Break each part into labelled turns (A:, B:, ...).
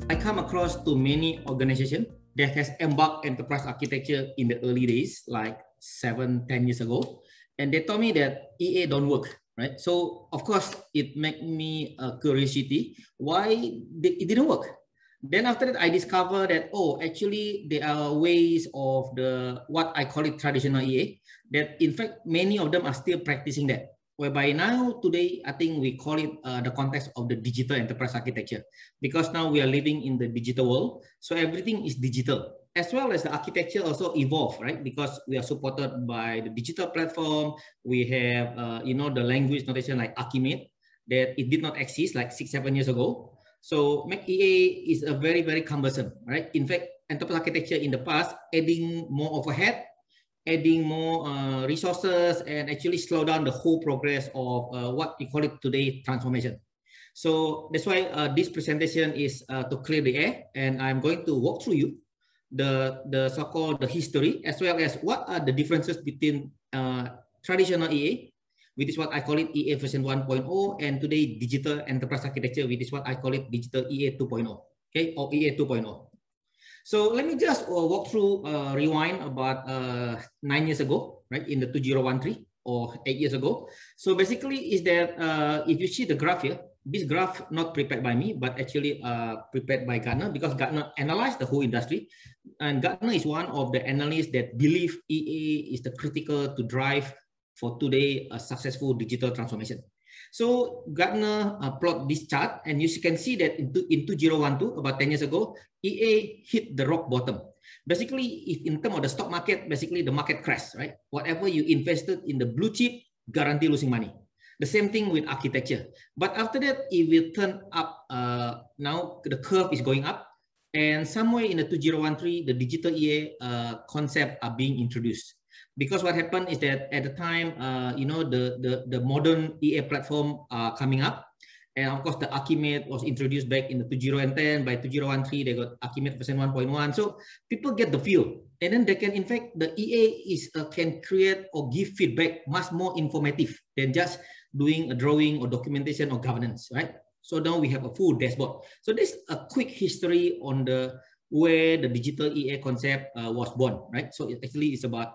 A: I come across to many organizations that has embarked enterprise architecture in the early days, like 7, 10 years ago, and they told me that EA don't work, right? So of course it made me a curiosity why it didn't work. Then after that, I discovered that actually there are ways of the what I call it traditional EA that in fact many of them are still practicing that. Whereby now today I think we call it the context of the digital enterprise architecture, because now we are living in the digital world, so everything is digital, as well as the architecture also evolve, right? Because we are supported by the digital platform. We have the language notation like Archimate that it did not exist like 6, 7 years ago. So Mac EA is a very, very cumbersome, right? In fact, enterprise architecture in the past adding more overhead, adding more resources, and actually slow down the whole progress of what we call it today transformation. So that's why this presentation is to clear the air, and I'm going to walk through you the so-called the history, as well as what are the differences between traditional EA, which is what I call it EA version 1.0, and today digital enterprise architecture, which is what I call it digital EA 2.0, okay, or EA 2.0. So let me just walk through, rewind about 9 years ago, right, in the 2013 or 8 years ago. So basically is that if you see the graph here, this graph not prepared by me, but actually prepared by Gartner, because Gartner analyzed the whole industry. And Gartner is one of the analysts that believe EA is the critical to drive for today a successful digital transformation. So Gartner plot this chart, and you can see that in 2012, about 10 years ago, EA hit the rock bottom. Basically, if in terms of the stock market, basically the market crashed, right? Whatever you invested in the blue chip, guarantee losing money. The same thing with architecture. But after that, it will turn up. Now the curve is going up, and somewhere in the 2013, the digital EA concept are being introduced. Because what happened is that at the time, the modern EA platform are coming up. And of course, the Archimate was introduced back in the 2010. By 2013, they got Archimate version 1.1. So people get the feel. And then they can, in fact, the EA can create or give feedback much more informative than just doing a drawing or documentation or governance, right? So now we have a full dashboard. So this is a quick history on the where the digital EA concept was born, right? So it actually is about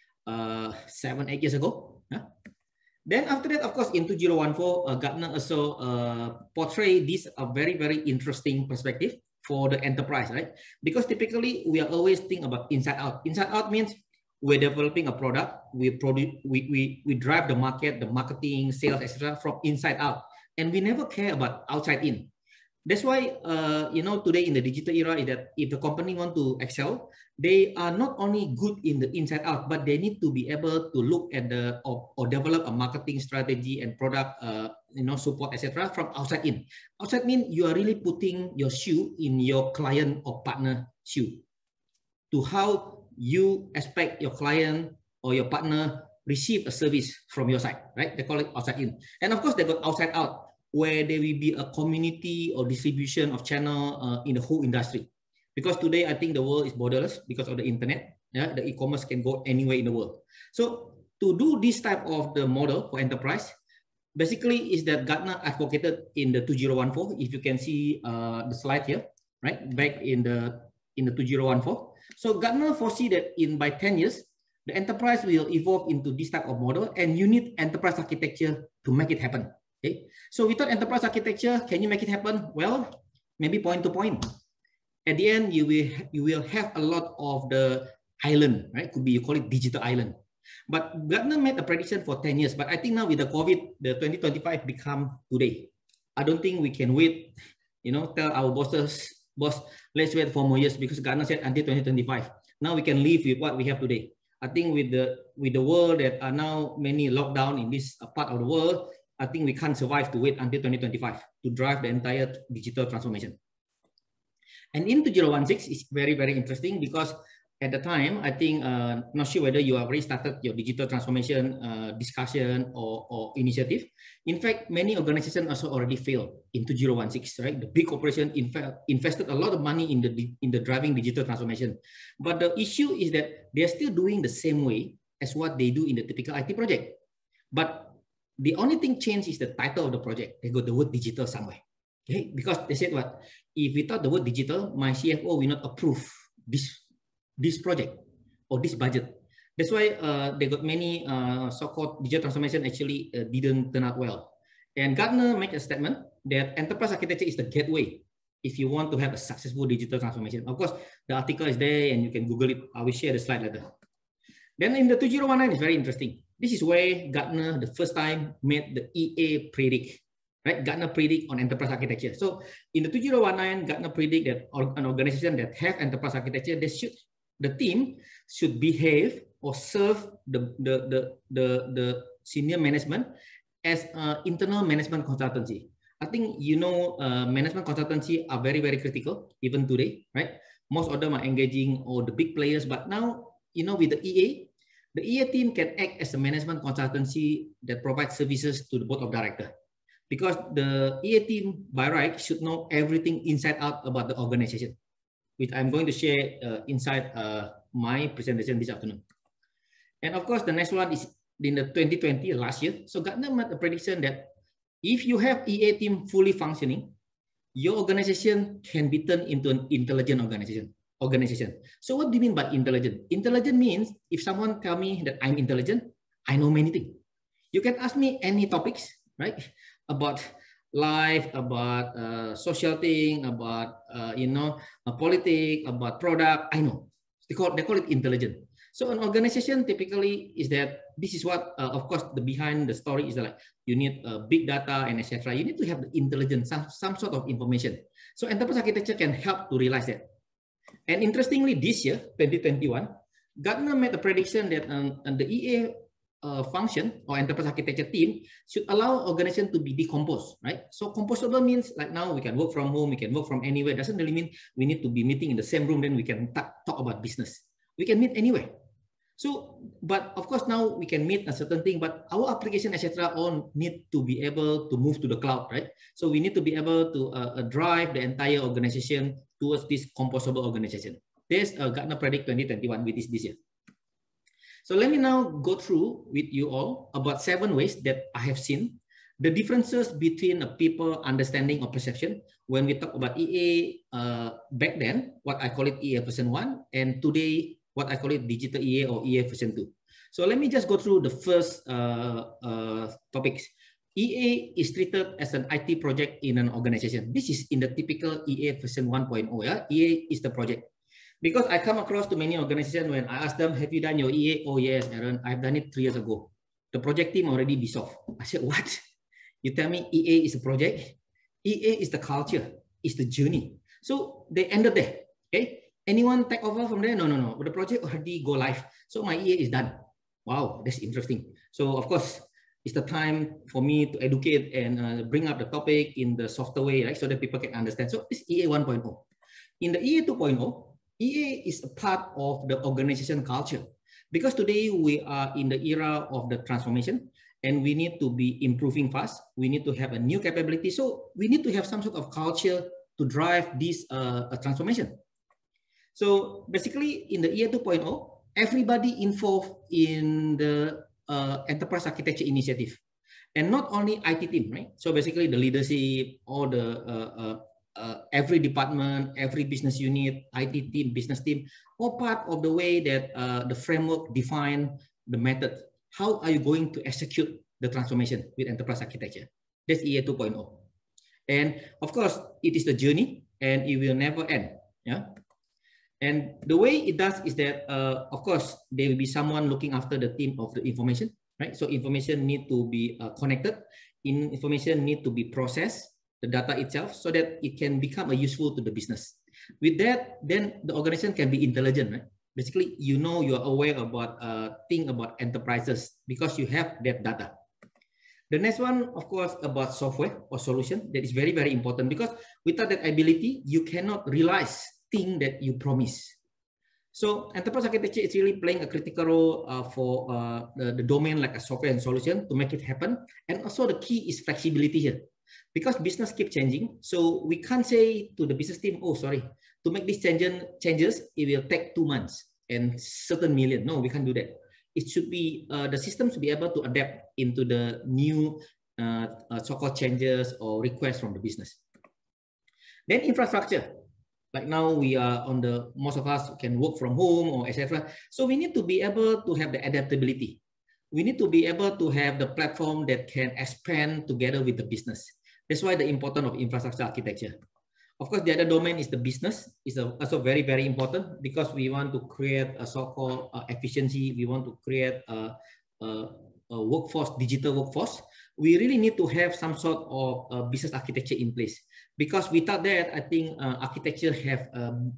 A: 7, 8 years ago. Then after that, of course, in 2014, Gartner also portrayed this a very, very interesting perspective for the enterprise, right? Because typically we are always think about inside out. Inside out means we're developing a product, we drive the market, the marketing, sales, etc. from inside out, and we never care about outside in. That's why, today in the digital era is that if the company want to excel, they are not only good in the inside out, but they need to be able to look at or develop a marketing strategy and product, support, etc. from outside in. Outside means you are really putting your shoe in your client or partner shoe, to how you expect your client or your partner receive a service from your side, right? They call it outside in. And of course, they got outside out, where there will be a community or distribution of channel in the whole industry. Because today, I think the world is borderless because of the internet. Yeah, the e-commerce can go anywhere in the world. So to do this type of the model for enterprise, basically is that Gartner advocated in the 2014. If you can see the slide here, right, back in the 2014. So Gartner foresee that by 10 years, the enterprise will evolve into this type of model, and you need enterprise architecture to make it happen. Okay, so without enterprise architecture, can you make it happen? Well, maybe point to point. At the end, you will have a lot of the island, right? Could be, you call it digital island. But Gartner made a prediction for 10 years. But I think now with the COVID, the 2025 become today. I don't think we can wait, tell our boss, let's wait 4 more years, because Gartner said until 2025. Now we can live with what we have today. I think with the world that are now many lockdown in this part of the world, I think we can't survive to wait until 2025 to drive the entire digital transformation. And in 2016, it's very, very interesting, because at the time, I think, not sure whether you have already started your digital transformation discussion or initiative. In fact, many organizations also already failed in 2016, right? The big corporation, in fact, invested a lot of money in the driving digital transformation. But the issue is that they're still doing the same way as what they do in the typical IT project. But the only thing changed is the title of the project. They got the word digital somewhere. Okay, because they said what? If without the word digital, my CFO will not approve this project or this budget. That's why they got many so-called digital transformation actually didn't turn out well. And Gartner made a statement that enterprise architecture is the gateway if you want to have a successful digital transformation. Of course, the article is there and you can Google it. I will share the slide later. Then in the 2019, it's very interesting. This is where Gartner, the first time, made the EA predict, right? Gartner predict on enterprise architecture. So in the 2019, Gartner predict that an organization that have enterprise architecture, the team should behave or serve the senior management as internal management consultancy. I think management consultancy are very, very critical even today, right? Most of them are engaging all the big players, but now, with the EA team can act as a management consultancy that provides services to the board of directors. Because the EA team, by right, should know everything inside out about the organization, which I'm going to share inside my presentation this afternoon. And of course, the next one is in the 2020, last year. So Gartner made a prediction that if you have EA team fully functioning, your organization can be turned into an intelligent organization. So what do you mean by intelligent? Intelligent means if someone tell me that I'm intelligent, I know many things. You can ask me any topics, right? About life, about social thing, about politics, about product. I know. They call it intelligent. So an organization typically is that this is what, of course, the behind the story is that like you need big data and etc. You need to have the intelligence, some sort of information. So enterprise architecture can help to realize that. And interestingly, this year, 2021, Gartner made a prediction that the EA function or enterprise architecture team should allow organization to be decomposed, right? So composable means like now we can work from home, we can work from anywhere. Doesn't really mean we need to be meeting in the same room, then we can talk about business. We can meet anywhere. So, but of course now we can meet a certain thing, but our application, etc., all need to be able to move to the cloud, right? So we need to be able to drive the entire organization towards this composable organization. There's Gartner predict 2021 with this year. So let me now go through with you all about 7 ways that I have seen the differences between a people understanding or perception when we talk about EA back then, what I call it EA version 1, and today, what I call it digital EA or EA version 2. So let me just go through the first topics. EA is treated as an IT project in an organization. This is in the typical EA version 1.0. Yeah? EA is the project. Because I come across to many organizations when I ask them, have you done your EA? Oh yes, Aaron, I've done it 3 years ago. The project team already dissolved. I said, what? You tell me EA is a project? EA is the culture, is the journey. So they ended there. Okay. Anyone take over from there? No. The project already go live. So my EA is done. Wow, that's interesting. So of course, it's the time for me to educate and bring up the topic in the softer way, right? So that people can understand. So it's EA 1.0. In the EA 2.0, EA is a part of the organization culture. Because today we are in the era of the transformation and we need to be improving fast. We need to have a new capability. So we need to have some sort of culture to drive this transformation. So basically in the EA 2.0, everybody involved in the enterprise architecture initiative, and not only IT team, right? So basically the leadership, all the every department, every business unit, IT team, business team, all part of the way that the framework define the method. How are you going to execute the transformation with enterprise architecture? That's EA 2.0. And of course, it is the journey and it will never end. Yeah. And the way it does is that, of course, there will be someone looking after the team of the information, right? So information need to be connected. Information need to be processed, the data itself, so that it can become useful to the business. With that, then the organization can be intelligent, right? Basically, you are aware about thing about enterprises because you have that data. The next one, of course, about software or solution. That is very, very important because without that ability, you cannot realize thing that you promise. So enterprise architecture is really playing a critical role for the domain like a software and solution to make it happen. And also the key is flexibility here. Because business keeps changing, so we can't say to the business team, oh, sorry, to make these changes, it will take 2 months and certain million. No, we can't do that. It should be, the system should be able to adapt into the new so-called changes or requests from the business. Then infrastructure. Like now we are on the, most of us can work from home or etc. So we need to be able to have the adaptability. We need to be able to have the platform that can expand together with the business. That's why the importance of infrastructure architecture. Of course, the other domain is the business. Is also very, very important because we want to create a so-called efficiency. We want to create a workforce, digital workforce. We really need to have some sort of business architecture in place, because without that, I think architecture have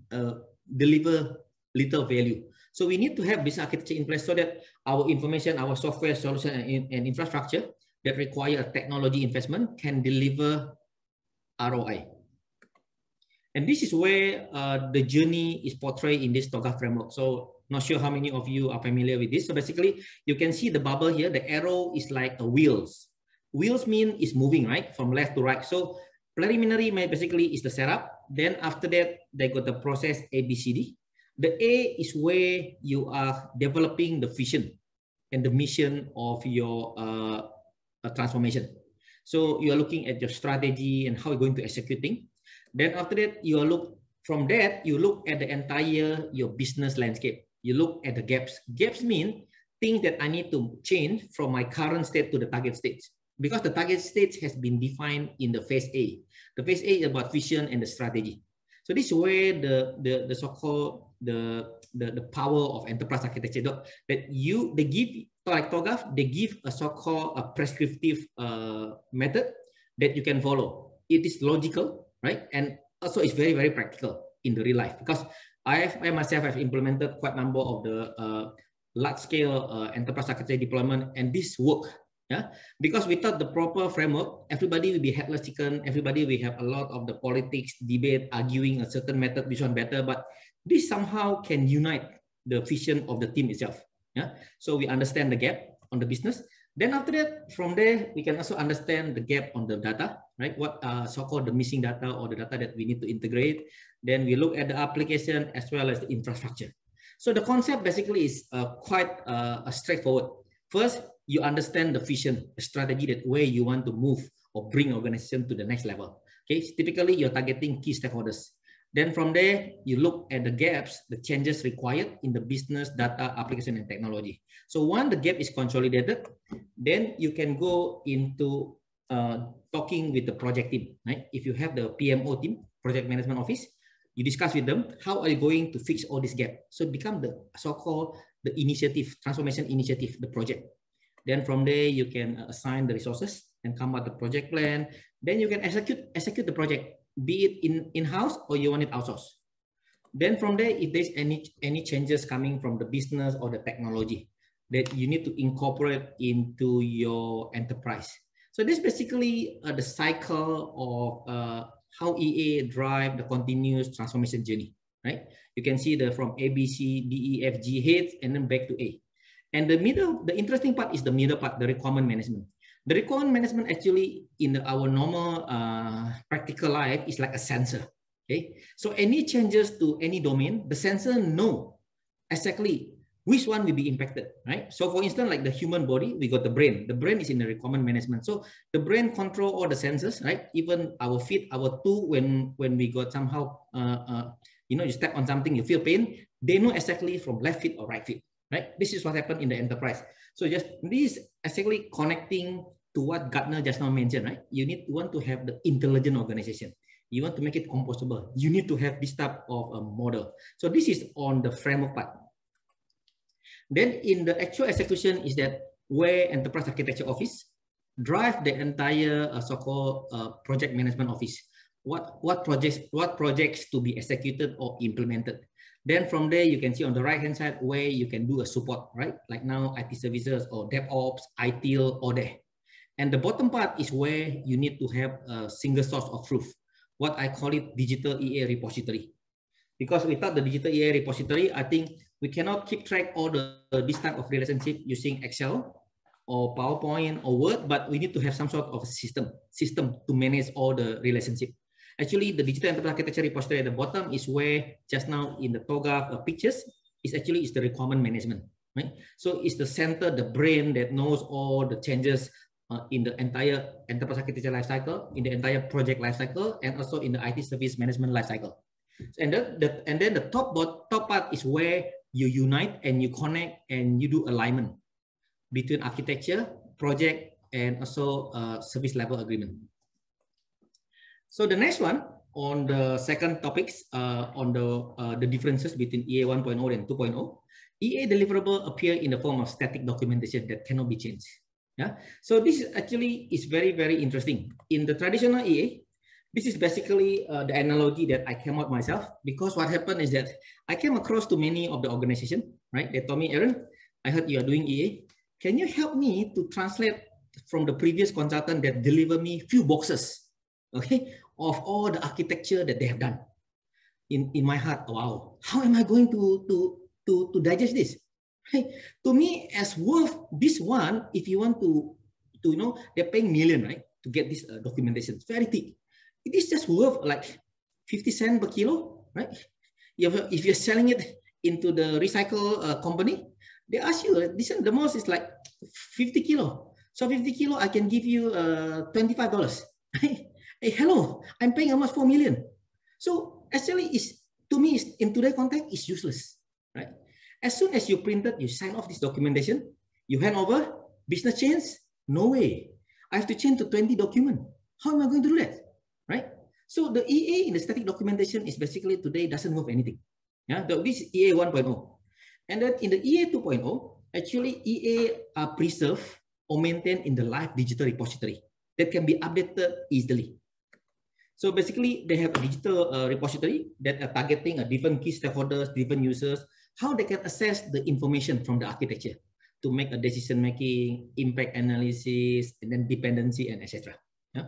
A: deliver little value. So we need to have business architecture in place so that our information, our software solution and infrastructure that require a technology investment can deliver ROI. And this is where the journey is portrayed in this TOGAF framework. So not sure how many of you are familiar with this. So basically, you can see the bubble here. The arrow is like a wheels. Wheels mean is moving, right? From left to right. So preliminary basically is the setup. Then after that, they got the process ABCD. The A is where you are developing the vision and the mission of your transformation. So you are looking at your strategy and how you're going to executing. Then after that, you look from that, you look at the entire your business landscape. You look at the gaps. Gaps mean things that I need to change from my current state to the target state, because the target state has been defined in the phase A. The phase A is about vision and the strategy. So this is where the so-called the power of enterprise architecture that they give, like TOGAF, they give a so-called a prescriptive method that you can follow. It is logical, right? And also it's very, very practical in the real life, because I myself have implemented quite a number of the large-scale enterprise architecture deployment, and this work. Yeah, because without the proper framework, everybody will be headless chicken. Everybody will have a lot of the politics, debate, arguing a certain method, which one better. But this somehow can unite the vision of the team itself. Yeah, so we understand the gap on the business. Then after that, from there, we can also understand the gap on the data, right? What so-called the missing data or the data that we need to integrate. Then we look at the application as well as the infrastructure. So the concept basically is quite straightforward. First, you understand the vision, the strategy, that way you want to move or bring organization to the next level. Okay, so typically you're targeting key stakeholders. Then from there, you look at the gaps, the changes required in the business, data, application, and technology. So once the gap is consolidated, then you can go into talking with the project team, right? If you have the PMO team, project management office, you discuss with them, how are you going to fix all this gap? So it becomes the so-called the initiative, transformation initiative, the project. Then from there, you can assign the resources and come up with the project plan. Then you can execute the project, be it in-house or you want it outsourced. Then from there, if there's any changes coming from the business or the technology that you need to incorporate into your enterprise. So this basically the cycle of how EA drive the continuous transformation journey, right? You can see from A, B, C, D, E, F, G hits, and then back to A. And the interesting part is the middle part, the requirement management. The requirement management actually in our normal practical life is like a sensor. Okay, so any changes to any domain, the sensor know exactly which one will be impacted, right? So for instance, like the human body, we got the brain. The brain is in the requirement management. So the brain control all the sensors, right? Even our feet, our toe, when we got somehow, you step on something, you feel pain, they know exactly from left feet or right feet. Right, this is what happened in the enterprise. So just this actually connecting to what Gartner just now mentioned, right? You want to have the intelligent organization. You want to make it composable. You need to have this type of a model. So this is on the framework part. Then in the actual execution is that where enterprise architecture office drive the entire so-called project management office. What projects to be executed or implemented. Then from there, you can see on the right-hand side where you can do a support, right? Like now, IT services or DevOps, ITIL, or there. And the bottom part is where you need to have a single source of truth, what I call it digital EA repository. Because without the digital EA repository, I think we cannot keep track all this type of relationship using Excel or PowerPoint or Word, but we need to have some sort of system to manage all the relationship. Actually, the digital enterprise architecture repository at the bottom is where just now in the TOGAF pictures is the requirement management, right? So it's the center, the brain that knows all the changes, in the entire enterprise architecture lifecycle, in the entire project lifecycle, and also in the IT service management lifecycle. And then the top part is where you unite and you connect and you do alignment between architecture, project, and also service level agreement. So the next one on the second topics on the differences between EA 1.0 and 2.0, EA deliverable appear in the form of static documentation that cannot be changed. Yeah. So this actually is very, very interesting. In the traditional EA, this is basically the analogy that I came up myself, because what happened is that I came across to many of the organization, right? They told me, Aaron, I heard you are doing EA. Can you help me to translate from the previous consultant that deliver me few boxes, okay, of all the architecture that they have done? In my heart, wow, how am I going to digest this? Hey, to me, as worth this one, if you want to you know, they're paying million, right, to get this documentation. It's very thick. It is just worth like 50 cents per kilo, right? If you're selling it into the recycle company, they ask you, this the most is like 50 kilo. So 50 kilo, I can give you $25. Hey, hello, I'm paying almost 4 million. So actually, to me, in today's context, it's useless, right? As soon as you printed, you sign off this documentation, you hand over, business change, no way. I have to change to 20 document. How am I going to do that, right? So the EA in the static documentation is basically today doesn't move anything. Yeah, this is EA 1.0. And then in the EA 2.0, actually EA are preserved or maintained in the live digital repository that can be updated easily. So basically, they have a digital repository that are targeting a different key stakeholders, different users, how they can access the information from the architecture to make a decision making, impact analysis, and then dependency, and etc. Yeah.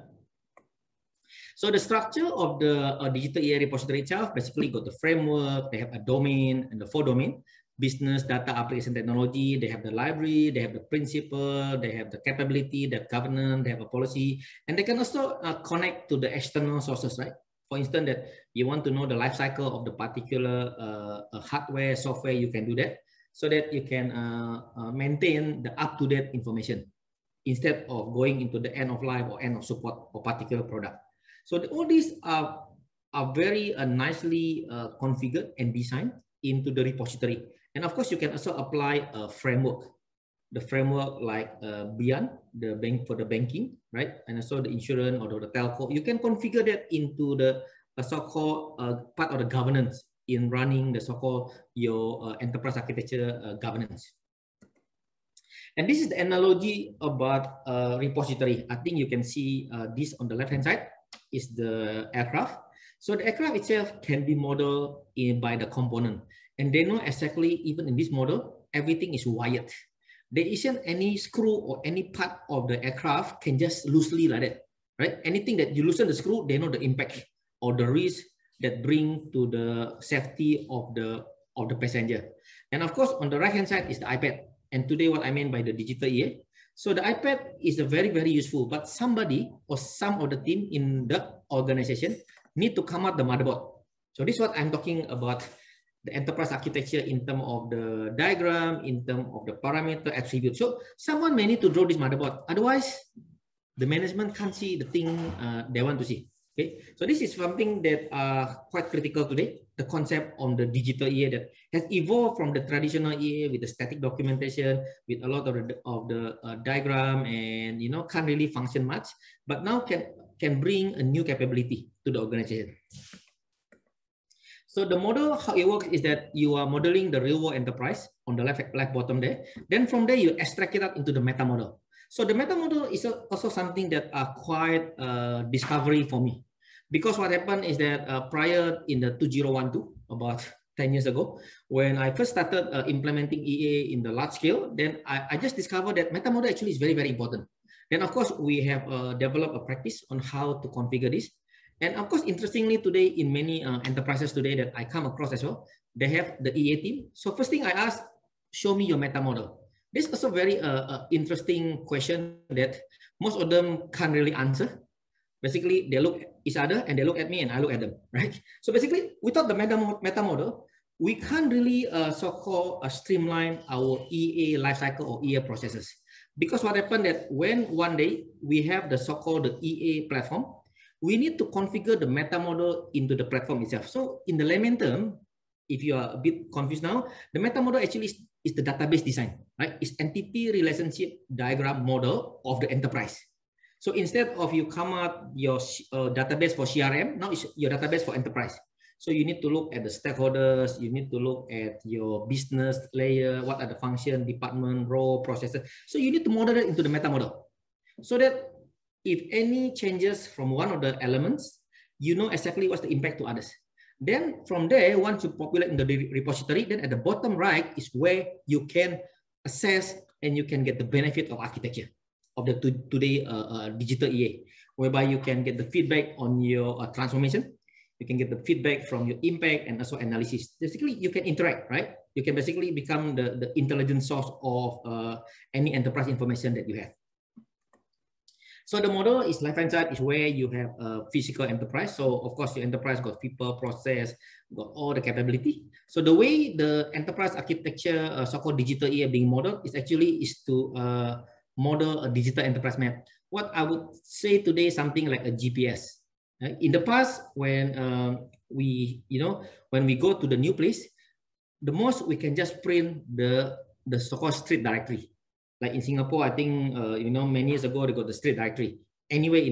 A: So the structure of the digital EA repository itself basically got the framework, they have a domain and the 4 domain, business, data, application, technology, they have the library, they have the principle, they have the capability, the governance, they have a policy, and they can also connect to the external sources, right? For instance, that you want to know the life cycle of the particular hardware, software, you can do that, so that you can maintain the up-to-date information instead of going into the end of life or end of support for particular product. So all these are very nicely configured and designed into the repository. And of course, you can also apply a framework, the framework like Beyond, the bank for the banking, right? And also the insurance or the telco. You can configure that into the so-called part of the governance in running the so-called your enterprise architecture governance. And this is the analogy about repository. I think you can see this on the left-hand side is the aircraft. So the aircraft itself can be modeled by the component. And they know exactly, even in this model, everything is wired. There isn't any screw or any part of the aircraft can just loosely like that, right? Anything that you loosen the screw, they know the impact or the risk that bring to the safety of the passenger. And of course, on the right-hand side is the iPad. And today, what I mean by the digital EA. So the iPad is a very, very useful, but somebody or some of the team in the organization need to come up the motherboard. So this is what I'm talking about, the enterprise architecture in terms of the diagram, in terms of the parameter attribute. So someone may need to draw this motherboard. Otherwise, the management can't see the thing they want to see. Okay, so this is something that quite critical today. The concept on the digital EA that has evolved from the traditional EA with the static documentation, with a lot of the diagram, and can't really function much, but now can bring a new capability to the organization. So the model, how it works is that you are modeling the real world enterprise on the left bottom there. Then from there, you extract it out into the meta model. So the meta model is also something that are quite discovery for me. Because what happened is that prior in the 2012, about 10 years ago, when I first started implementing EA in the large scale, then I just discovered that meta model actually is very, very important. Then of course, we have developed a practice on how to configure this. And of course, interestingly today, in many enterprises today that I come across as well, they have the EA team. So first thing I ask, show me your meta model. This is also very interesting question that most of them can't really answer. Basically, they look at each other and they look at me and I look at them, right? So basically, without the meta model, we can't really so-called streamline our EA lifecycle or EA processes. Because what happened that when one day we have the so-called the EA platform, we need to configure the meta model into the platform itself. So in the layman term, if you are a bit confused now, the meta model actually is the database design, right? It's entity relationship diagram model of the enterprise. So instead of you come out your database for CRM, now it's your database for enterprise. So you need to look at the stakeholders, you need to look at your business layer, what are the function, department, role, processes. So you need to model it into the meta model. So that if any changes from one of the elements, you know exactly what's the impact to others. Then from there, once you populate in the repository, then at the bottom right is where you can assess and you can get the benefit of architecture of the today digital EA, whereby you can get the feedback on your transformation. You can get the feedback from your impact and also analysis. Basically, you can interact, right? You can basically become the intelligent source of any enterprise information that you have. So the model is left-hand side is where you have a physical enterprise. So of course, your enterprise got people, process, got all the capability. So the way the enterprise architecture, so-called digital EA being modeled is actually to model a digital enterprise map. What I would say today is something like a GPS. In the past, when when we go to the new place, the most we can just print the so-called street directory. Like in Singapore, I think many years ago they got the street directory. Anyway,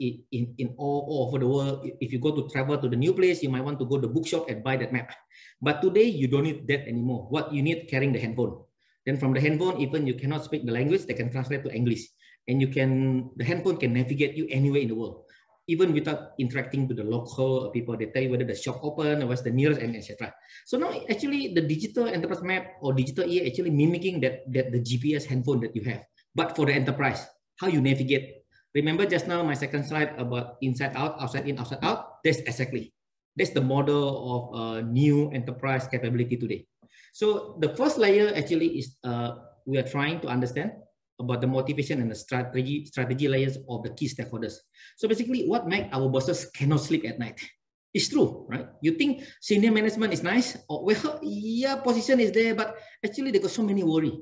A: in all over the world, if you go to travel to the new place, you might want to go to the bookshop and buy that map. But today you don't need that anymore. What you need, carrying the handphone. Then from the handphone, even you cannot speak the language, they can translate to English, and the handphone can navigate you anywhere in the world, even without interacting with the local people. They tell you whether the shop open or what's the nearest, and etc. So now actually the digital enterprise map or digital EA actually mimicking that the GPS handphone that you have, but for the enterprise, how you navigate. Remember just now my second slide about inside out, outside in, outside out. That's the model of new enterprise capability today. So the first layer actually is we are trying to understand about the motivation and the strategy layers of the key stakeholders. So basically, what makes our bosses cannot sleep at night? It's true, right? You think senior management is nice, or well, yeah, position is there, but actually they got so many worry,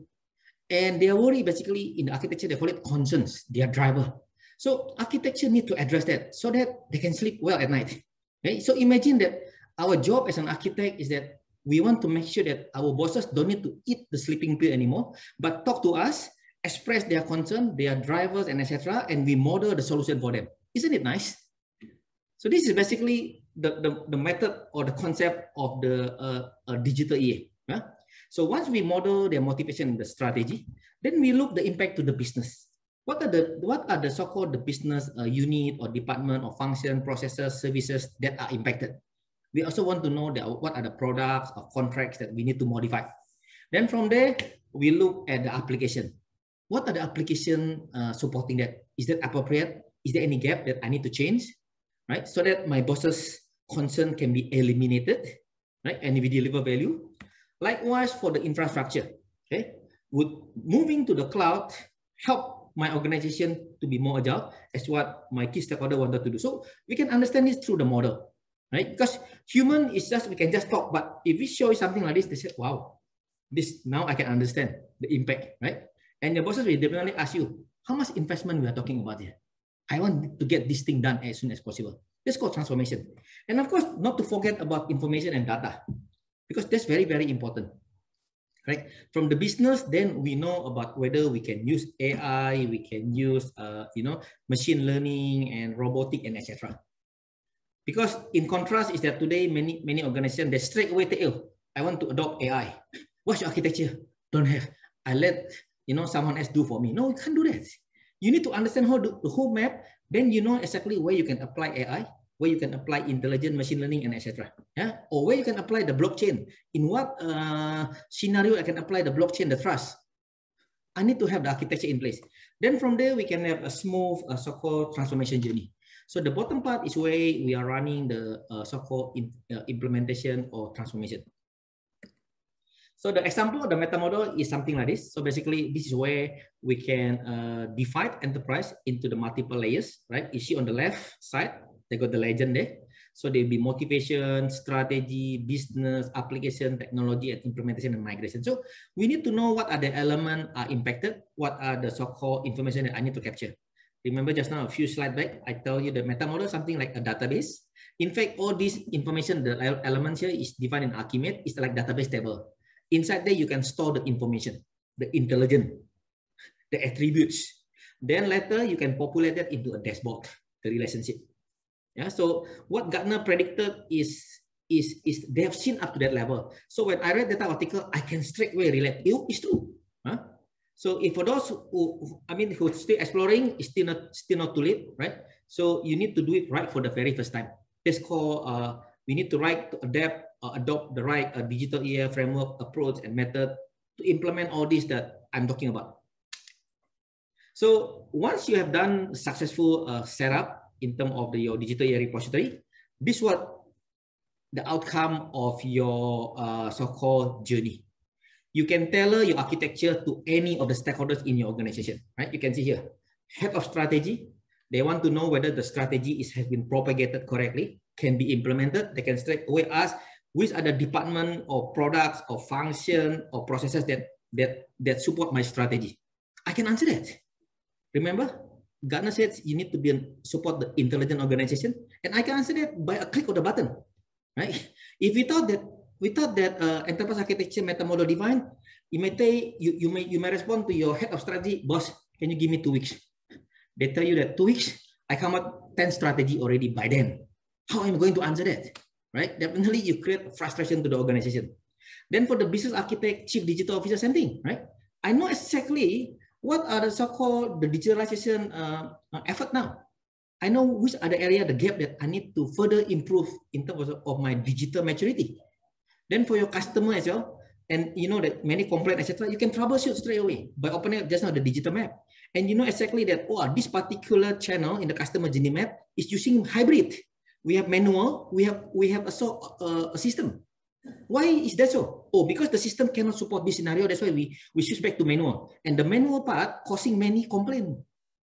A: and their worry basically in the architecture they call it concerns, their driver. So architecture need to address that so that they can sleep well at night. Okay? So imagine that our job as an architect is that we want to make sure that our bosses don't need to eat the sleeping pill anymore, but talk to us, express their concern, their drivers, and etc., and we model the solution for them. Isn't it nice? So this is basically the method or the concept of the digital EA. Yeah? So once we model their motivation and the strategy, then we look the impact to the business. What are the so-called the business unit or department or function, processes, services that are impacted? We also want to know what are the products or contracts that we need to modify. Then from there, we look at the application. What are the application supporting that? Is that appropriate? Is there any gap that I need to change? Right, so that my boss's concern can be eliminated, right, and we deliver value. Likewise for the infrastructure, okay, would moving to the cloud help my organization to be more agile, as what my key stakeholder wanted to do. So we can understand this through the model, right? Because human is just, we can just talk, but if we show you something like this, they say, wow, this now I can understand the impact, right? And your bosses will definitely ask you, how much investment we are talking about here? I want to get this thing done as soon as possible. That's called transformation. And of course, not to forget about information and data, because that's very, very important. Right? From the business, then we know about whether we can use AI, we can use machine learning and robotic and etc. Because in contrast is that today many organizations, they straight away tell you, I want to adopt AI. What's your architecture? Don't have. I let someone else do for me. No, you can't do that. You need to understand how the whole map, then you know exactly where you can apply AI, where you can apply intelligent machine learning and etc. Yeah? Or where you can apply the blockchain. In what scenario I can apply the blockchain, the trust. I need to have the architecture in place. Then from there, we can have a smooth so-called transformation journey. So the bottom part is where we are running the so-called implementation or transformation. So the example of the meta model is something like this. So basically, this is where we can divide enterprise into the multiple layers, right? You see on the left side, they got the legend there. So there'll be motivation, strategy, business, application, technology, and implementation and migration. So we need to know what are the elements are impacted, what are the so-called information that I need to capture. Remember just now, a few slides back, I tell you the meta model, something like a database. In fact, all this information, the elements here is defined in Archimate. It's like database table. Inside there, you can store the information, the intelligence, the attributes. Then later, you can populate that into a dashboard, the relationship. Yeah. So what Gartner predicted is they have seen up to that level. So when I read that article, I can straightway relate. It's true. Huh? So if for those who who still exploring, it's still not too late, right? So you need to do it right for the very first time. That's called we need to adopt the right digital EA framework, approach, and method to implement all this that I'm talking about. So once you have done successful setup in terms of your digital EA repository, this is what the outcome of your so-called journey. You can tailor your architecture to any of the stakeholders in your organization, right? You can see here, head of strategy. They want to know whether the strategy has been propagated correctly, can be implemented. They can straight away ask which are the department or products or function or processes that support my strategy. I can answer that. Remember, Gartner said you need to support the intelligent organization, and I can answer that by a click of the button, right? If we thought that enterprise architecture meta model defined, you may respond to your head of strategy, boss, can you give me 2 weeks? They tell you that 2 weeks, I come up 10 strategy already by then. How am I going to answer that? Right? Definitely you create frustration to the organization. Then for the business architect, chief digital officer, same thing, right? I know exactly what are the so-called the digitalization effort now. I know which are the area, the gap that I need to further improve in terms of my digital maturity. Then for your customer as well, and you know that many complaints, etc., you can troubleshoot straight away by opening up just now the digital map. And you know exactly that, this particular channel in the customer journey map is using hybrid. We have manual, we have a system. Why is that so? Because the system cannot support this scenario. That's why we switch back to manual. And the manual part causing many complaints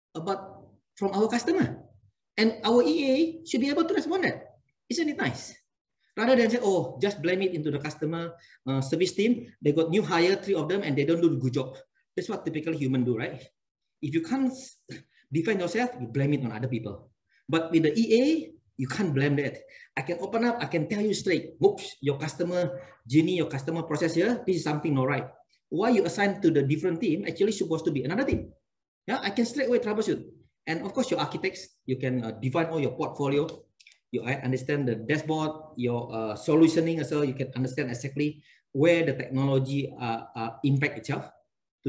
A: from our customer. And our EA should be able to respond that. Isn't it nice? Rather than say, just blame it into the customer service team. They got new hire, 3 of them, and they don't do a good job. That's what typical human do, right? If you can't defend yourself, you blame it on other people. But with the EA, you can't blame that. I can open up, I can tell you straight, whoops, your customer journey, your customer process here, this is something not right. Why you assign to the different team, actually supposed to be another team. Yeah, I can straight away troubleshoot. And of course, your architects, you can define all your portfolio. You understand the dashboard, your solutioning as well. You can understand exactly where the technology impact itself to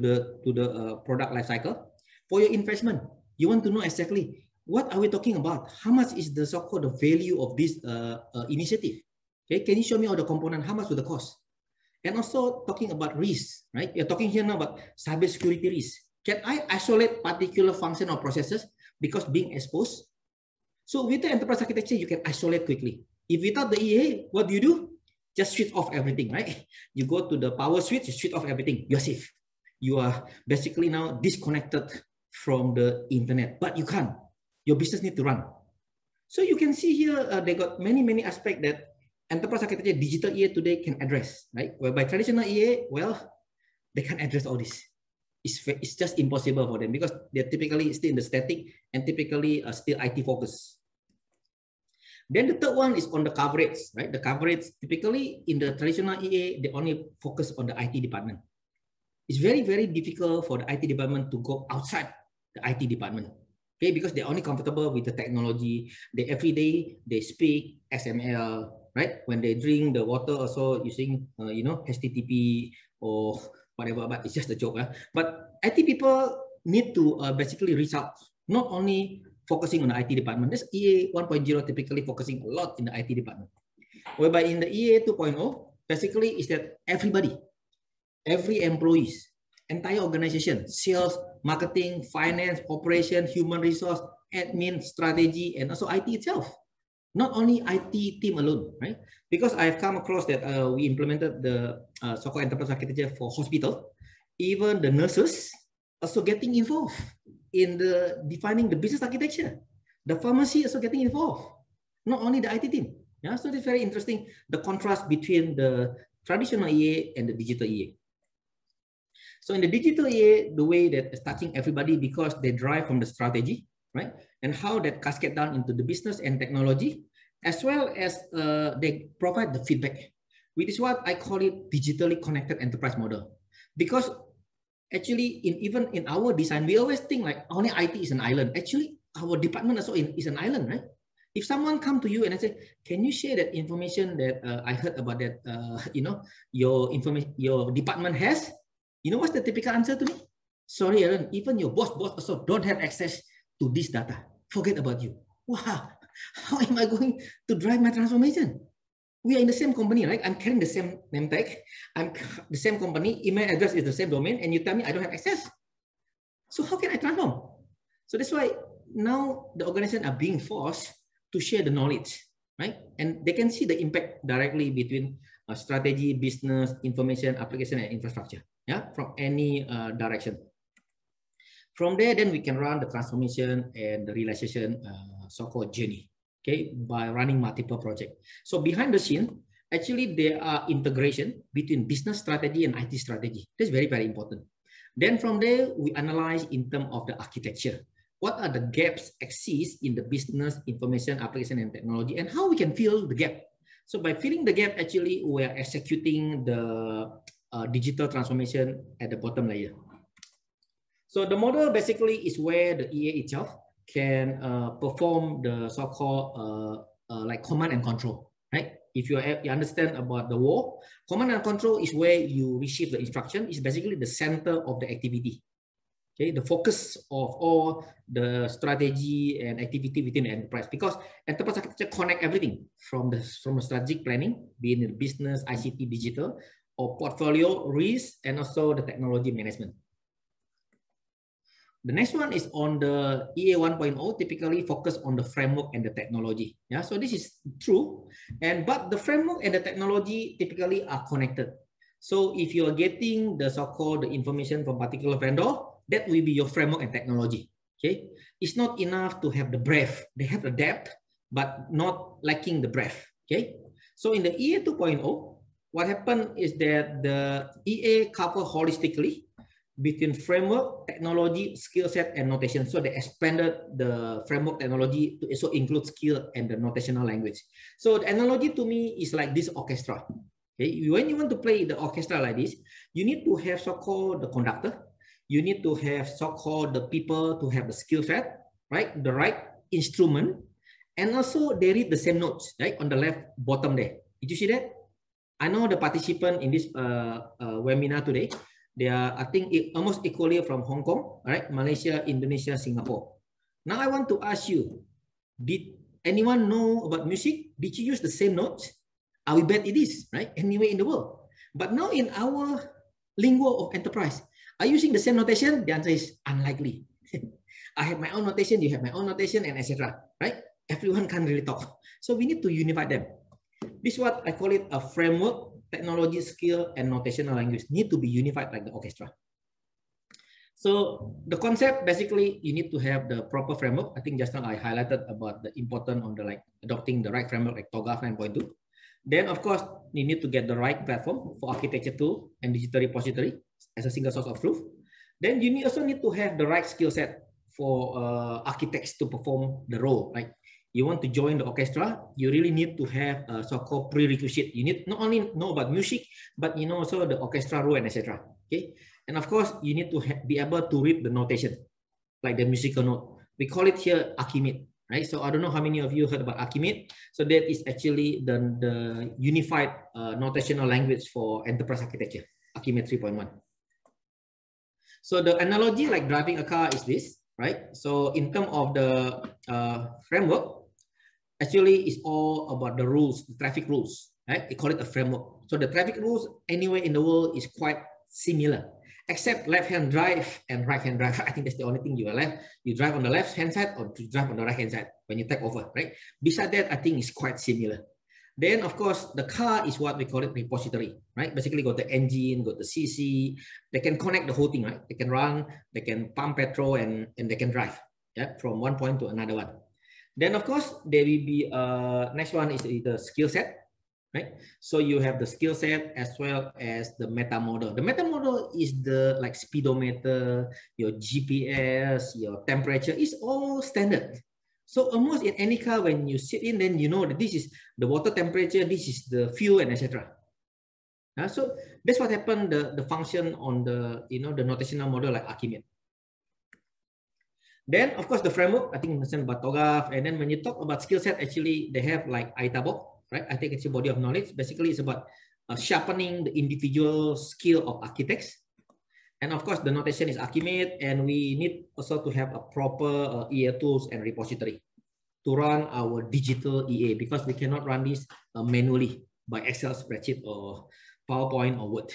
A: the product life cycle. For your investment, you want to know exactly what are we talking about? How much is the so-called value of this initiative? Okay, can you show me all the component? How much will the cost? And also talking about risk, right? You're talking here now about cybersecurity risk. Can I isolate particular function or processes because being exposed? So with the enterprise architecture, you can isolate quickly. If without the EA, what do? Just switch off everything, right? You go to the power switch, you switch off everything. You're safe. You are basically now disconnected from the internet, but you can't. Your business need to run. So you can see here, they got many aspects that enterprise architecture digital EA today can address, right? Whereby traditional EA, well, they can't address all this. It's just impossible for them because they're typically still in the static and typically still IT focused. Then the third one is on the coverage, right? The coverage typically in the traditional EA, they only focus on the IT department. It's very difficult for the IT department to go outside the IT department. Okay, because they're only comfortable with the technology. Every day they speak XML, right? When they drink the water, also using HTTP or whatever. But it's just a joke. But IT people need to basically reach out, not only focusing on the IT department. This EA 1.0 typically focusing a lot in the IT department. Whereby in the EA 2.0, basically is that everybody, every employees, entire organization, sales, marketing, finance, operation, human resource, admin, strategy, and also IT itself. Not only IT team alone, right? Because I've come across that we implemented the so-called enterprise architecture for hospital. Even the nurses also getting involved in the defining the business architecture. The pharmacy also getting involved. not only the IT team. Yeah, so it's very interesting, the contrast between the traditional EA and the digital EA. So in the digital EA, the way that is touching everybody because they drive from the strategy, right? And how that cascade down into the business and technology, as well as they provide the feedback, which is what I call it digitally connected enterprise model. Because actually, even in our design, we always think like only IT is an island. Actually, our department also is an island, right? If someone come to you and I say, can you share that information that I heard about that, your information, your department has? You know what's the typical answer to me? Sorry, Aaron, even your boss also don't have access to this data. Forget about you. Wow, how am I going to drive my transformation? We are in the same company, right? I'm carrying the same name tag. I'm the same company. Email address is the same domain, and you tell me I don't have access. So how can I transform? So that's why now the organizations are being forced to share the knowledge, right? And they can see the impact directly between strategy, business, information, application, and infrastructure. Yeah, from any direction. From there, then we can run the transformation and the realization so-called journey, okay, by running multiple projects. So behind the scene, actually there are integration between business strategy and IT strategy. That's very, very important. Then from there, we analyze in terms of the architecture. What are the gaps exist in the business, information, application, and technology, and how we can fill the gap. So by filling the gap, actually, we are executing the digital transformation at the bottom layer. So the model basically is where the EA itself can perform the so-called like command and control, right? If you understand about the war, command and control is where you receive the instruction. It's basically the center of the activity. Okay, the focus of all the strategy and activity within the enterprise, because enterprise architecture connect everything from the strategic planning, being in business, ICT, digital, or portfolio, risk, and also the technology management. The next one is on the EA 1.0, typically focus on the framework and the technology. Yeah, so this is true, but the framework and the technology typically are connected. So if you are getting the so-called information from particular vendor, that will be your framework and technology. Okay, it's not enough to have the breadth. They have the depth, but not lacking the breadth. Okay, so in the EA 2.0, what happened is that the EA cover holistically between framework, technology, skill set, and notation. So they expanded the framework technology to also include skill and the notational language. So the analogy to me is like this orchestra. Okay, when you want to play the orchestra like this, you need to have so-called the conductor. You need to have so-called the people to have the skill set, right? The right instrument, and also they read the same notes, right? On the left bottom there. Did you see that? I know the participant in this webinar today, they are, I think, almost equally from Hong Kong, right? Malaysia, Indonesia, Singapore. Now I want to ask you, did anyone know about music? Did you use the same notes? I will bet it is, right? Anywhere in the world. But now in our lingo of enterprise, are you using the same notation? The answer is unlikely. I have my own notation, you have my own notation, and etc. Right? Everyone can't really talk. So we need to unify them. This is what I call it a framework. Technology, skill, and notational language need to be unified like the orchestra. So the concept, basically, you need to have the proper framework. I think just now I highlighted about the important on the like adopting the right framework like TOGAF 9.2. Then, of course, you need to get the right platform for architecture tool and digital repository as a single source of truth. Then you also need to have the right skill set for architects to perform the role, right? You want to join the orchestra, you really need to have a so-called prerequisite. You need not only know about music, but you know also the orchestra role and etc. Okay, and of course you need to be able to read the notation, like the musical note. We call it here Archimate, right? So I don't know how many of you heard about Archimate. So that is actually the unified notational language for enterprise architecture, Archimate 3.1. So the analogy like driving a car is this, right? So in terms of the framework, actually it's all about the rules, the traffic rules, right? They call it a framework. So the traffic rules anywhere in the world is quite similar, except left-hand drive and right-hand drive. I think that's the only thing you are left. You drive on the left-hand side or you drive on the right-hand side when you take over, right? Besides that, I think it's quite similar. Then, of course, the car is what we call it repository, right? Basically, got the engine, got the CC. They can connect the whole thing, right? They can run, they can pump petrol, and they can drive, yeah, from one point to another one. Then of course there will be next one is the skill set, right? So you have the skill set as well as the meta model. The meta model is the like speedometer, your GPS, your temperature is all standard. So almost in any car, when you sit in, then you know that this is the water temperature, this is the fuel, and etc. So that's what happened. The function on the the notational model like Archimedes. Then of course the framework I think mentioned about TOGAF, and then when you talk about skill set, actually they have like ITABOK, right? I think it's a body of knowledge. Basically, it's about sharpening the individual skill of architects. And of course, the notation is Archimedes, and we need also to have a proper EA tools and repository to run our digital EA, because we cannot run this manually by Excel spreadsheet or PowerPoint or Word.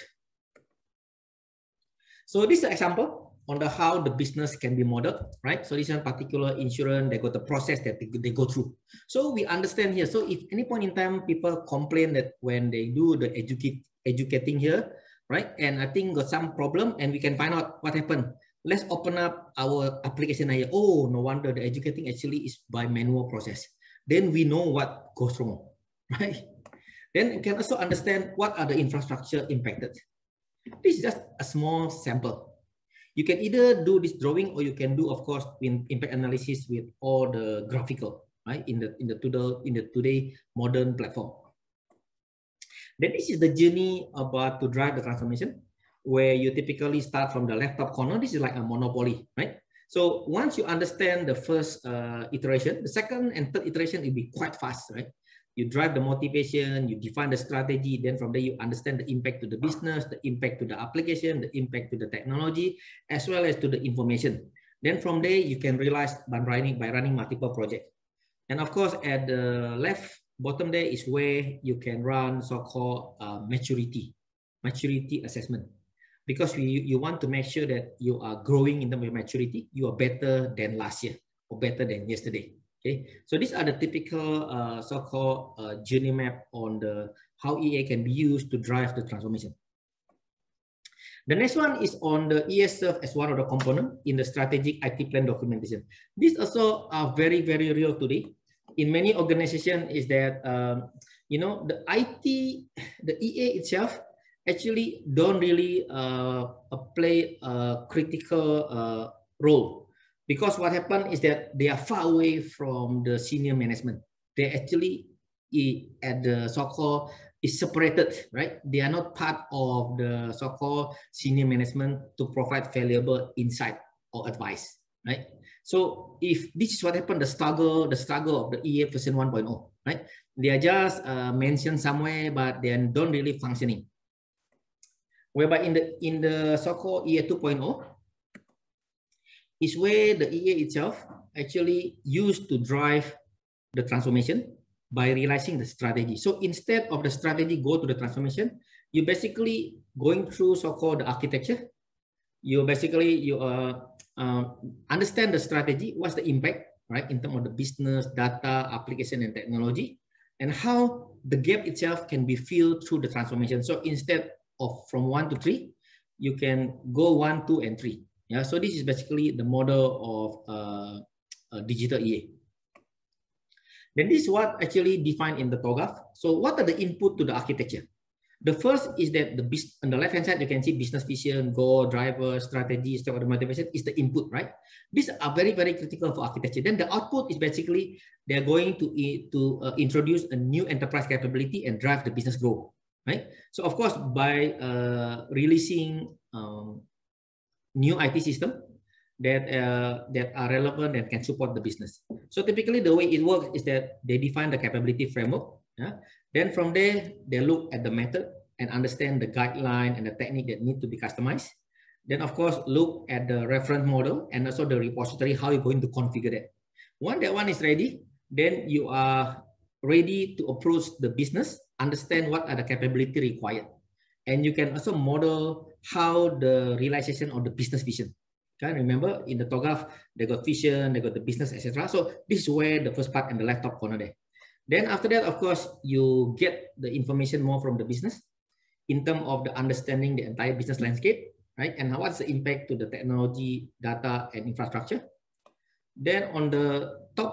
A: So this is an example on the how the business can be modeled, right? So this is a particular insurance, they got the process that they go through. So we understand here. So if any point in time people complain that when they do the educating here, right? And I think got some problem, and we can find out what happened. Let's open up our application here. Oh, no wonder the educating actually is by manual process. Then we know what goes wrong, right? Then you can also understand what are the infrastructure impacted. This is just a small sample. You can either do this drawing, or you can do, of course, in impact analysis with all the graphical, right? In the today modern platform. Then this is the journey about to drive the transformation, where you typically start from the left top corner. This is like a monopoly, right? So once you understand the first iteration, the second and third iteration will be quite fast, right? You drive the motivation, you define the strategy, then from there you understand the impact to the business, the impact to the application, the impact to the technology, as well as to the information. Then from there you can realize by running multiple projects. And of course, at the left bottom there is where you can run so-called maturity assessment, because you want to make sure that you are growing in terms of maturity, you are better than last year or better than yesterday. Okay, so these are the typical so-called journey map on the how EA can be used to drive the transformation. The next one is on the EA serve as one of the components in the strategic IT plan documentation. These also are very, very real today. In many organizations is that, the IT, the EA itself actually don't really play a critical role, because what happened is that they are far away from the senior management. They actually at the so-called is separated, right? They are not part of the so-called senior management to provide valuable insight or advice, right? So if this is what happened, the struggle of the EA version 1.0, right? They are just mentioned somewhere, but they don't really functioning. Whereby in the so-called EA 2.0 is where the EA itself actually used to drive the transformation by realizing the strategy. So instead of the strategy go to the transformation, you basically going through so-called the architecture. You basically understand the strategy, what's the impact, right, in terms of the business, data, application, and technology, and how the gap itself can be filled through the transformation. So instead of from 1 to 3, you can go 1, 2, and 3. Yeah, so this is basically the model of digital EA. Then this is what actually defined in the TOGAF. So what are the input to the architecture? The first is that on the left-hand side, you can see business vision, goal, driver, strategy, stakeholder motivation is the input, right? These are very, very critical for architecture. Then the output is basically they're going to introduce a new enterprise capability and drive the business growth, right? So of course, by releasing new IT system that are relevant and can support the business. So typically the way it works is that they define the capability framework. Yeah? Then from there, they look at the method and understand the guideline and the technique that need to be customized. Then of course, look at the reference model and also the repository, how you're going to configure that. Once that one is ready, then you are ready to approach the business, understand what are the capability required. And you can also model how the realization of the business vision. Okay, remember in the TOGAF, they got vision, they got the business, etc. So this is where the first part and the left top corner there. Then after that, of course, you get the information more from the business in terms of the understanding the entire business landscape, right? And what's the impact to the technology, data, and infrastructure. Then on the top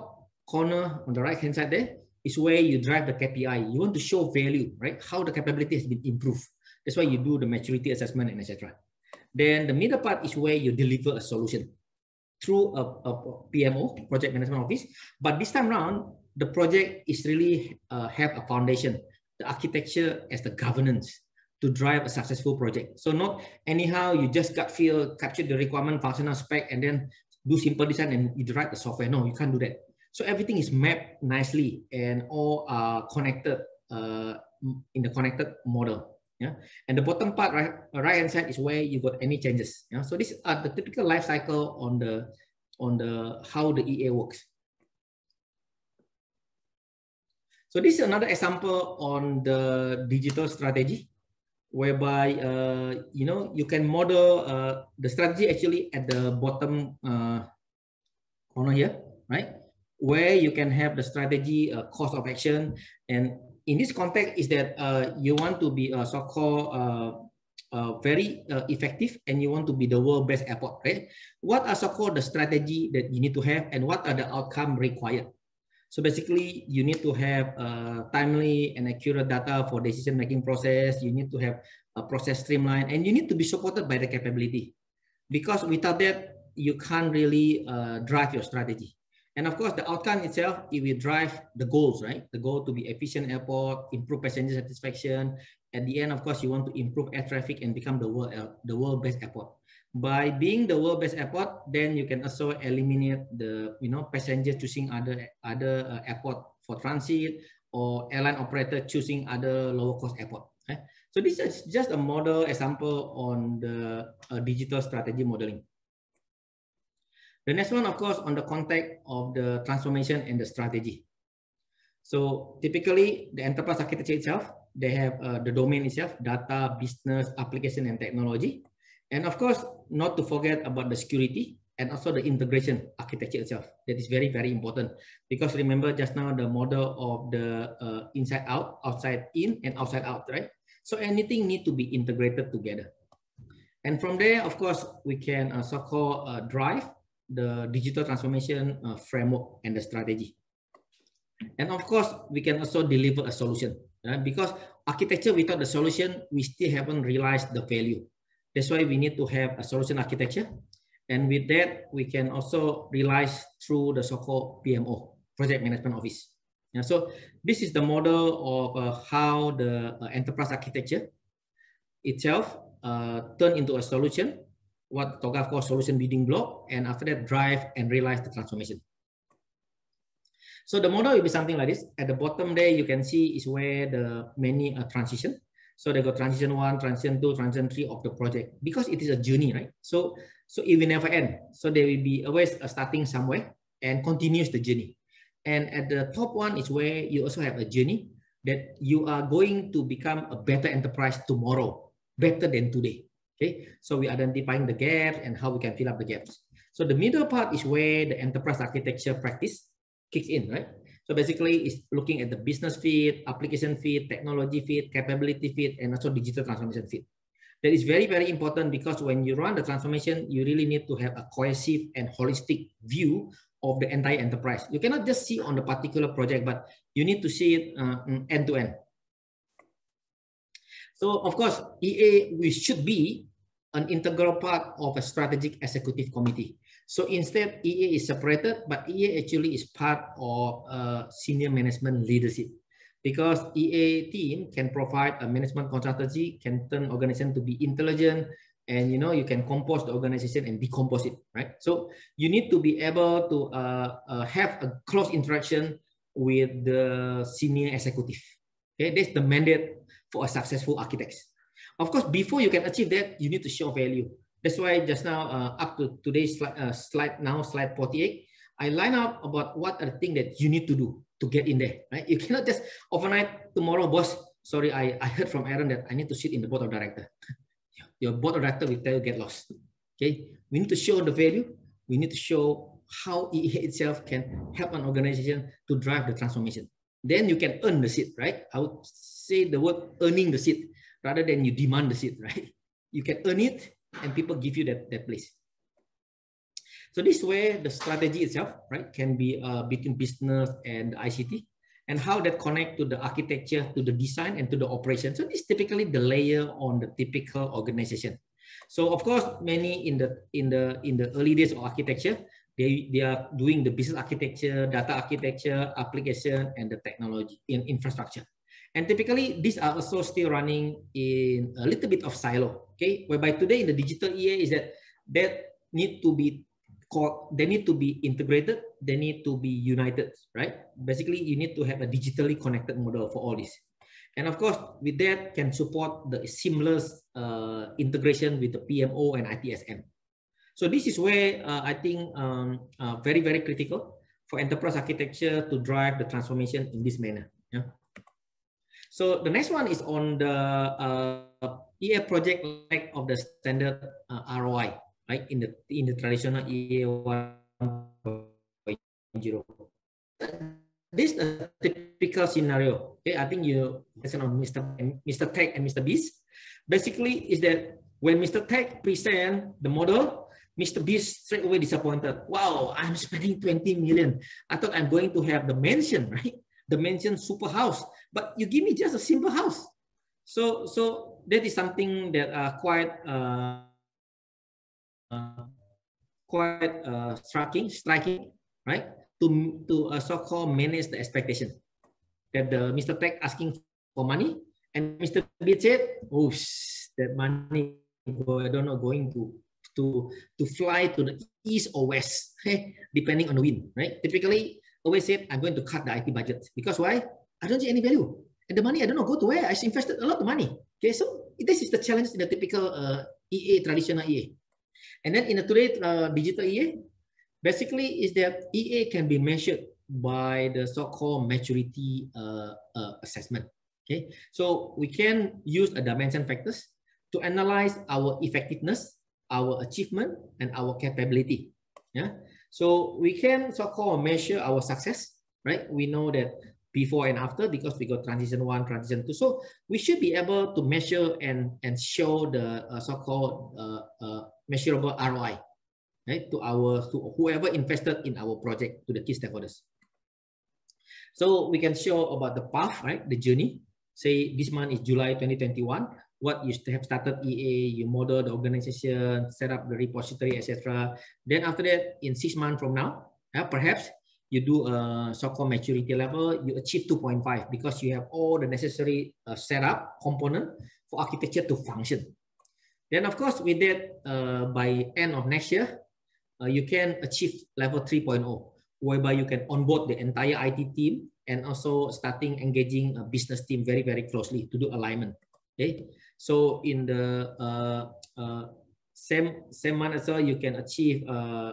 A: corner on the right-hand side there is where you drive the KPI. You want to show value, right? How the capability has been improved. That's why you do the maturity assessment and etc. Then the middle part is where you deliver a solution through a PMO, project management office. But this time around, the project is really have a foundation, the architecture as the governance to drive a successful project. So not anyhow, you just gut feel, capture the requirement, functional spec, and then do simple design and you write the software. No, you can't do that. So everything is mapped nicely and all are connected in the connected model. Yeah, and the bottom part, right hand side, is where you got any changes. Yeah, so these are the typical life cycle on the how the EA works. So this is another example on the digital strategy, whereby you know, you can model the strategy actually at the bottom corner here, right? Where you can have the strategy, course of action, and in this context is that you want to be so-called very effective, and you want to be the world best airport, right? What are so-called the strategy that you need to have, and what are the outcome required? So basically, you need to have timely and accurate data for decision-making process. You need to have a process streamline, and you need to be supported by the capability, because without that, you can't really drive your strategy. And of course, the outcome itself, it will drive the goals, right? The goal to be efficient airport, improve passenger satisfaction. At the end, of course, you want to improve air traffic and become the world best airport. By being the world best airport, then you can also eliminate the passenger choosing other airport for transit, or airline operator choosing other lower cost airport. Okay? So this is just a model example on the digital strategy modeling. The next one, of course, on the context of the transformation and the strategy. So typically, the enterprise architecture itself, they have the domain itself, data, business, application, and technology. And of course, not to forget about the security and also the integration architecture itself. That is very, very important. Because remember just now the model of the inside out, outside in, and outside out, right? So anything need to be integrated together. And from there, of course, we can so-called drive the digital transformation framework and the strategy. And of course, we can also deliver a solution, because architecture without the solution, we still haven't realized the value. That's why we need to have a solution architecture. And with that, we can also realize through the so-called PMO, project management office. So this is the model of how the enterprise architecture itself turn into a solution, what TOGAF calls solution building block, and after that, drive and realize the transformation. So the model will be something like this. At the bottom there, you can see is where the many transition. So they got transition 1, transition 2, transition 3 of the project, because it is a journey, right? So it will never end. So there will be always starting somewhere and continues the journey. And at the top one is where you also have a journey that you are going to become a better enterprise tomorrow, better than today. Okay, so we're identifying the gaps and how we can fill up the gaps. So the middle part is where the enterprise architecture practice kicks in, right? So basically, it's looking at the business fit, application fit, technology fit, capability fit, and also digital transformation fit. That is very, very important, because when you run the transformation, you really need to have a cohesive and holistic view of the entire enterprise. You cannot just see on the particular project, but you need to see it end to end. So of course, EA should be an integral part of a strategic executive committee. So instead, EA is separated, but EA actually is part of senior management leadership, because EA team can provide a management consultancy, can turn organization to be intelligent, and you can compose the organization and decompose it, right? So you need to be able to have a close interaction with the senior executive. Okay, that's the mandate for a successful architect. Of course, before you can achieve that, you need to show value. That's why just now, up to today's slide 48, I line up about what are the things that you need to do to get in there, right? You cannot just overnight, tomorrow, boss, sorry, I heard from Aaron that I need to sit in the board of director. Your board of director will tell you get lost. Okay, we need to show the value. We need to show how EA itself can help an organization to drive the transformation. Then you can earn the seat, right? I would say the word earning the seat rather than you demand the seat, right? You can earn it and people give you that place. So this way, the strategy itself, right, can be between business and ICT, and how that connect to the architecture, to the design, and to the operation. So this is typically the layer on the typical organization. So of course, many in the early days of architecture, they are doing the business architecture, data architecture, application, and the technology in infrastructure. And typically, these are also still running in a little bit of silo. Okay, whereby today in the digital EA is that need to be they need to be integrated, they need to be united, right? Basically, you need to have a digitally connected model for all this. And of course, with that can support the seamless integration with the PMO and ITSM. So this is where I think very, very critical for enterprise architecture to drive the transformation in this manner. Yeah. So the next one is on the EA project lack of the standard ROI. Right, in the traditional EA 1.0. This is a typical scenario. Okay, I think you listen on Mr. Tech and Mr. Beast. Basically, is that when Mr. Tech present the model, Mr. Beast straight away disappointed. Wow, I'm spending 20 million. I thought I'm going to have the mansion, right? The mansion super house, but you give me just a simple house. So that is something that quite striking, right? To so-called manage the expectation that the Mr. Tech asking for money, and Mr. B said, "Oh, that money, I don't know, going to fly to the east or west, depending on the wind, right?" Typically, always said, "I'm going to cut the IT budget because why? I don't see any value, and the money I don't know go to where. I invested a lot of money." Okay, so this is the challenge in the typical EA, traditional EA. And then in the today's digital EA, basically is that EA can be measured by the so-called maturity assessment. Okay, so we can use a dimension factors to analyze our effectiveness, our achievement, and our capability. Yeah, so we can so-called measure our success, right? We know that before and after because we got transition 1, transition 2. So we should be able to measure and show the so-called measurable ROI, right, to whoever invested in our project, to the key stakeholders. So we can show about the path, right, the journey. Say this month is July 2021. What you have started EA, you model the organization, set up the repository, etc. Then after that, in 6 months from now, perhaps you do a so-called maturity level, you achieve 2.5 because you have all the necessary setup component for architecture to function. Then of course, with that, by end of next year, you can achieve level 3.0, whereby you can onboard the entire IT team and also starting engaging a business team very, very closely to do alignment. Okay, so in the same month as well, you can achieve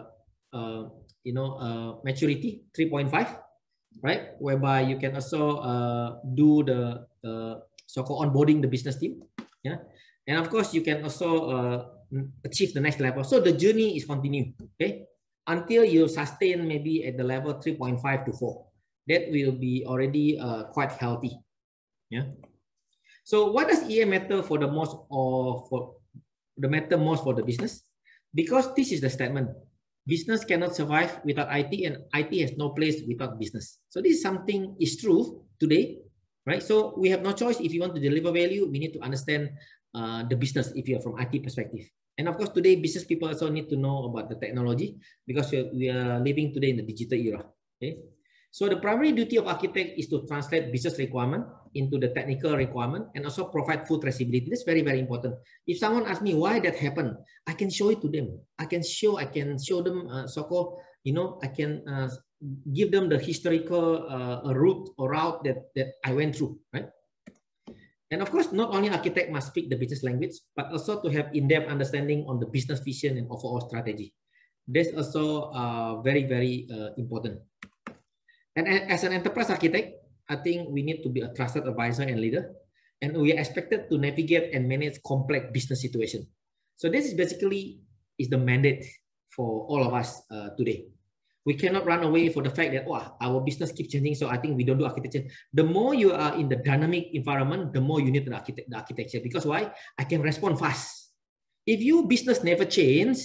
A: maturity 3.5, right? Whereby you can also do the so-called onboarding the business team. Yeah, and of course you can also achieve the next level. So the journey is continued, okay, until you sustain maybe at the level 3.5 to 4. That will be already quite healthy. Yeah. So what does EA matter for the most, or for the matter most for the business? Because this is the statement: business cannot survive without IT, and IT has no place without business. So this is something is true today, right? So we have no choice. If you want to deliver value, we need to understand the business if you are from IT perspective. And of course, today business people also need to know about the technology because we are living today in the digital era. Okay, so the primary duty of architect is to translate business requirement into the technical requirement and also provide full traceability. That's very, very important. If someone asks me why that happened, I can show it to them. I can show them so-called, I can give them the historical route that I went through, right? And of course, not only architect must speak the business language, but also to have in-depth understanding on the business vision and overall strategy. That's also very, very important. And as an enterprise architect, I think we need to be a trusted advisor and leader, and we are expected to navigate and manage complex business situations. So this is basically is the mandate for all of us today. We cannot run away for the fact that our business keeps changing, so I think we don't do architecture. The more you are in the dynamic environment, the more you need the architecture. Because why? I can respond fast. If your business never change,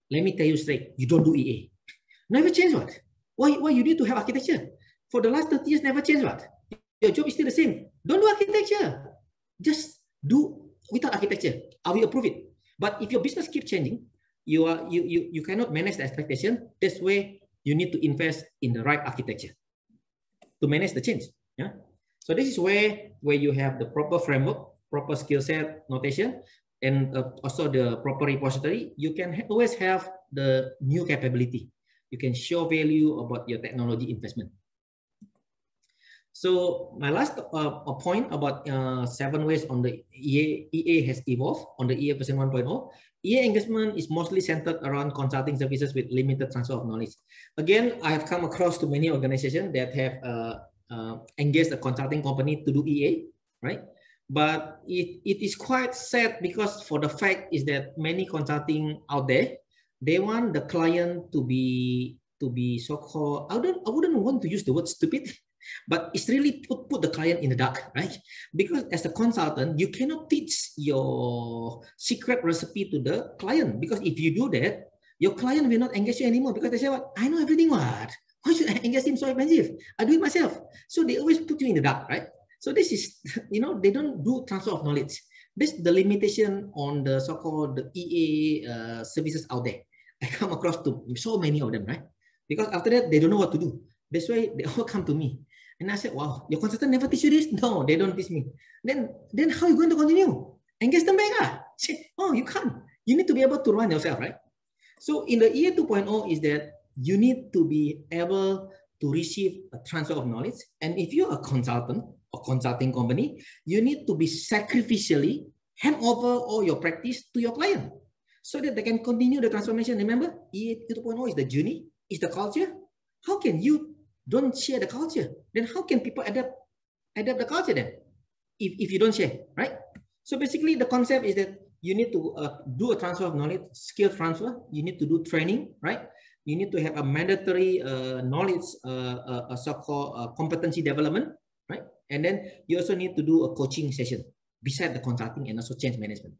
A: let me tell you straight, you don't do EA. Never change what? Why you need to have architecture? For the last 30 years, never change what? Your job is still the same. Don't do architecture. Just do without architecture. I will approve it. But if your business keeps changing, you cannot manage the expectation. That's why you need to invest in the right architecture to manage the change. Yeah. So this is where you have the proper framework, proper skill set notation, and also the proper repository. You can always have the new capability. You can show value about your technology investment. So my last point about 7 ways on the EA has evolved on the EA version 1.0. EA engagement is mostly centered around consulting services with limited transfer of knowledge. Again, I have come across to many organizations that have engaged a consulting company to do EA, right? But it is quite sad because for the fact is that many consulting out there, they want the client to be so-called, I wouldn't want to use the word stupid, but it's really put the client in the dark, right? Because as a consultant, you cannot teach your secret recipe to the client, because if you do that, your client will not engage you anymore, because they say, what? I know everything, what? Why should I engage him so expensive? I do it myself. So they always put you in the dark, right? So this is, they don't do transfer of knowledge. This is the limitation on the so-called EA services out there. I come across to so many of them, right? Because after that, they don't know what to do. That's why they all come to me. And I said, wow, your consultant never teach you this? No, they don't teach me. Then how are you going to continue? Engage them back. Oh, you can't. You need to be able to run yourself, right? So in the EA 2.0 is that you need to be able to receive a transfer of knowledge. And if you're a consultant or consulting company, you need to be sacrificially hand over all your practice to your client so that they can continue the transformation. Remember, EA 2.0 is the journey, is the culture. How can you don't share the culture? Then how can people adapt the culture then? If you don't share, right? So basically the concept is that you need to do a transfer of knowledge, skill transfer. You need to do training, right? You need to have a mandatory knowledge, so-called competency development, right? And then you also need to do a coaching session beside the consulting and also change management.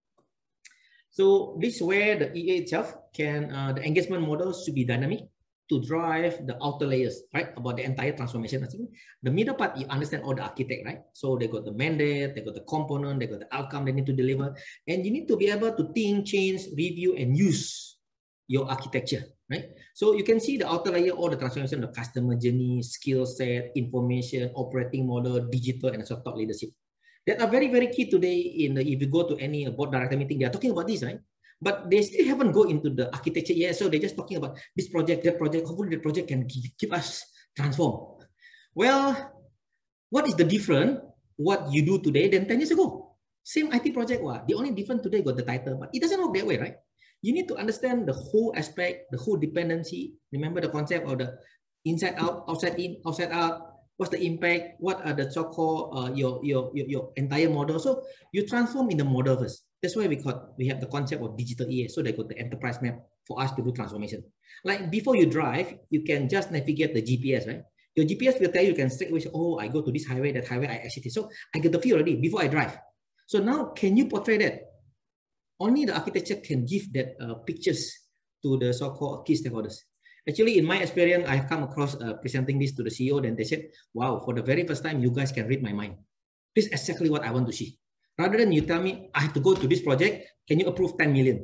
A: So this is where the EA itself can, the engagement model should be dynamic to drive the outer layers, right? About the entire transformation. I think the middle part, you understand all the architect, right? So they got the mandate, they got the component, they got the outcome they need to deliver. And you need to be able to think, change, review, and use your architecture, right? So you can see the outer layer, all the transformation, the customer journey, skill set, information, operating model, digital, and also top leadership. That are very, very key today if you go to any board director meeting, they are talking about this, right? But they still haven't go into the architecture yet. So they're just talking about this project, that project. Hopefully the project can keep us transform. Well, what is the difference what you do today than 10 years ago? Same IT project. The only difference today got the title, but it doesn't work that way, right? You need to understand the whole aspect, the whole dependency. Remember the concept of the inside out, outside in, outside out. What's the impact? What are the so-called your entire model? So you transform in the model first. That's why we have the concept of digital EA. So they got the enterprise map for us to do transformation. Like before you drive, you can just navigate the GPS, right? Your GPS will tell you can straight away say, oh, I go to this highway, that highway, I exit it. So I get the feel already before I drive. So now can you portray that? Only the architecture can give that pictures to the so-called key stakeholders. Actually, in my experience, I've come across presenting this to the CEO, then they said, wow, for the very first time, you guys can read my mind. This is exactly what I want to see. Rather than you tell me, I have to go to this project, can you approve 10 million?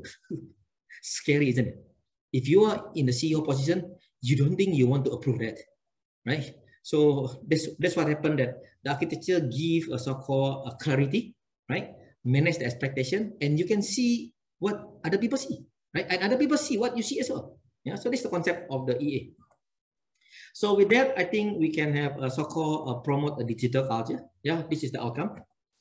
A: Scary, isn't it? If you are in the CEO position, you don't think you want to approve that, right? So that's what happened, that the architecture give a so-called clarity, right? Manage the expectation, and you can see what other people see, right? And other people see what you see as well. Yeah, so this is the concept of the EA. So with that, I think we can have a so-called promote a digital culture. Yeah, this is the outcome.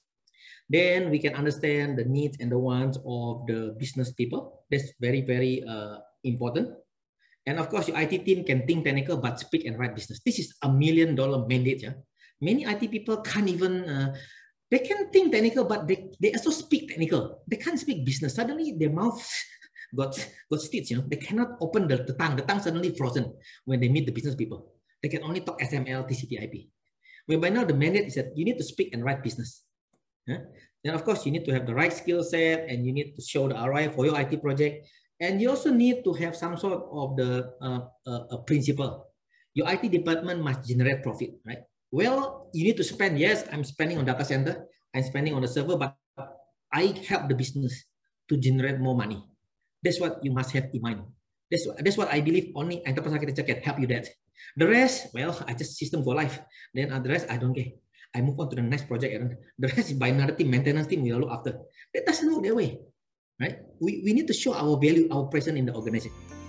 A: Then we can understand the needs and the wants of the business people. That's very, very important. And of course, your IT team can think technical, but speak and write business. This is $1 million mandate. Yeah? Many IT people can't even, they can think technical, but they also speak technical. They can't speak business. Suddenly their mouth got stitched, they cannot open the tongue. The tongue suddenly frozen when they meet the business people. They can only talk XML, TCP, IP. Well, by now the mandate is that you need to speak and write business. Yeah? Then of course you need to have the right skill set, and you need to show the ROI for your IT project. And you also need to have some sort of the principle. Your IT department must generate profit, right? Well, you need to spend. Yes, I'm spending on data center. I'm spending on the server, but I help the business to generate more money. That's what you must have in mind. That's what I believe only enterprise architecture can help you that. The rest, well, I just system for life. Then the rest, I don't care. I move on to the next project. And the rest is by another team, maintenance team, we'll look after. That doesn't work that way, right? We need to show our value, our presence in the organization.